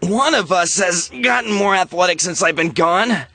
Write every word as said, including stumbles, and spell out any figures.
One of us has gotten more athletic since I've been gone.